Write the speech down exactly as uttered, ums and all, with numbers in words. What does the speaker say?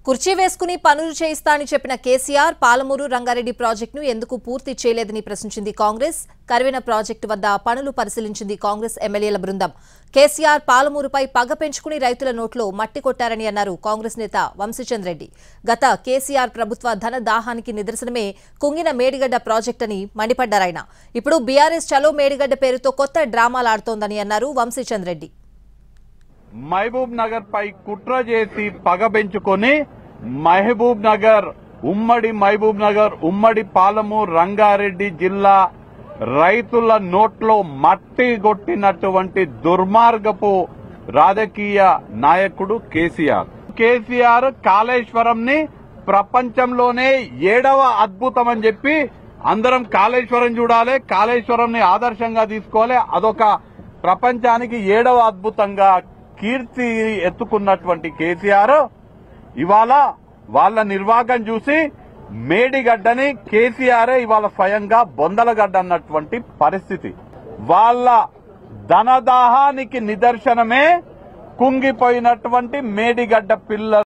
కుర్చీ వేసుకుని పనులు చేయిస్తా అని చెప్పిన కేసీఆర్ పాలమూరు రంగారెడ్డి ప్రాజెక్టును ఎందుకు పూర్తి చేయలేదని ప్రశ్నించింది కాంగ్రెస్. కర్వెన ప్రాజెక్టు వద్ద పనులు పరిశీలించింది కాంగ్రెస్ ఎమ్మెల్యేల బృందం. కేసీఆర్ పాలమూరుపై పగ పెంచుకుని రైతుల నోట్లో మట్టి కొట్టారని అన్నారు కాంగ్రెస్ నేత వంశీచంద్ రెడ్డి. గత కేసీఆర్ ప్రభుత్వ ధన దాహానికి నిదర్శనమే కుంగిన మేడిగడ్డ ప్రాజెక్టు అని మండిపడ్డారాయన. ఇప్పుడు బీఆర్ఎస్ చలో మేడిగడ్డ పేరుతో కొత్త డ్రామాలాడుతోందని అన్నారు వంశీచంద్ రెడ్డి. మహబూబ్ నగర్ పై కుట్ర చేసి పగ పెంచుకొని మహబూబ్ నగర్ ఉమ్మడి మహబూబ్ నగర్ ఉమ్మడి పాలమూరు రంగారెడ్డి జిల్లా రైతుల నోట్లో మట్టి కొట్టినటువంటి దుర్మార్గపు రాజకీయ నాయకుడు కేసీఆర్. కేసీఆర్ కాళేశ్వరం ని ప్రపంచంలోనే ఏడవ అద్భుతం అని చెప్పి అందరం కాళేశ్వరం చూడాలి, కాళేశ్వరం ని ఆదర్శంగా తీసుకోవాలి, అదొక ప్రపంచానికి ఏడవ అద్భుతంగా కీర్తి ఎత్తుకున్నటువంటి కేసీఆర్ ఇవాళ వాళ్ళ నిర్వాహకం చూసి మేడిగడ్డని కేసీఆర్ ఇవాళ స్వయంగా బొందలగడ్డ అన్నటువంటి పరిస్థితి. వాళ్ళ ధనదాహానికి నిదర్శనమే కుంగిపోయినటువంటి మేడిగడ్డ పిల్ల